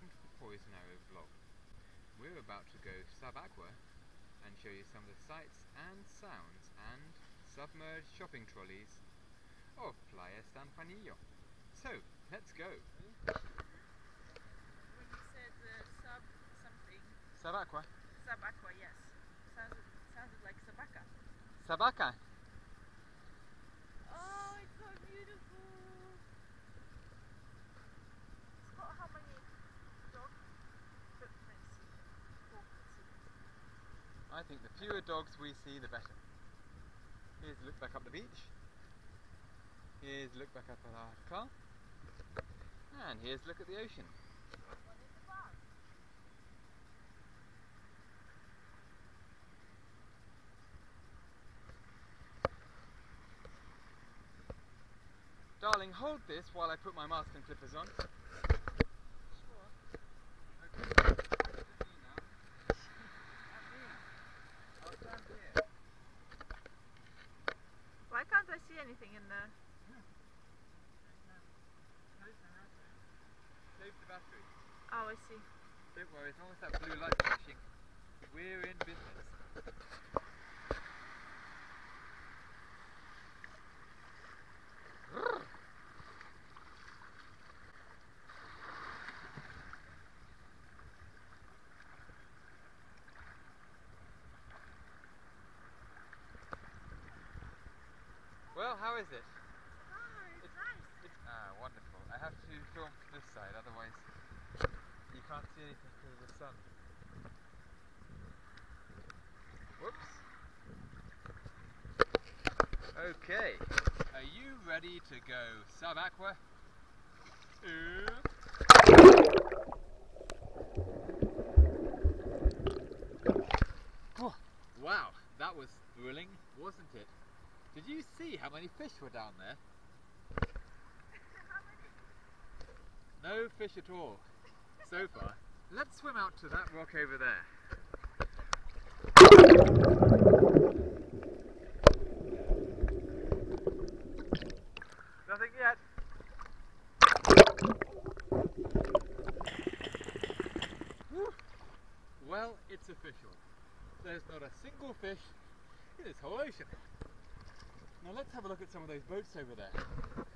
welcome to the Poison Arrow vlog. We're about to go sub-aqua and show you some of the sights and sounds and submerged shopping trolleys of Playa San Juanillo. So, let's go! When you said sub-something... Sub-aqua? Sub-aqua, yes. Sounded like sabaka. Sabaka! Oh, it's so beautiful! It's got how many dog footprints? I think the fewer dogs we see, the better. Here's a look back up the beach. Here's a look back up at our car. And here's a look at the ocean. What is the bar? Darling, hold this while I put my mask and flippers on. Sure. Okay. I'll stand here. Why can't I see anything in there? Save the battery. Oh, I see. Don't worry, as long as that blue light's flashing, we're in business. Well, how is it? It's nice. Wonderful. I have to film this side, otherwise you can't see anything because of the sun. Whoops. Okay. Are you ready to go sub-aqua? Wow, that was thrilling, wasn't it? Did you see how many fish were down there? How many? No fish at all, so far. Let's swim out to that rock over there. Nothing yet. Whew. Well, it's official. There's not a single fish in this whole ocean. Now let's have a look at some of those boats over there.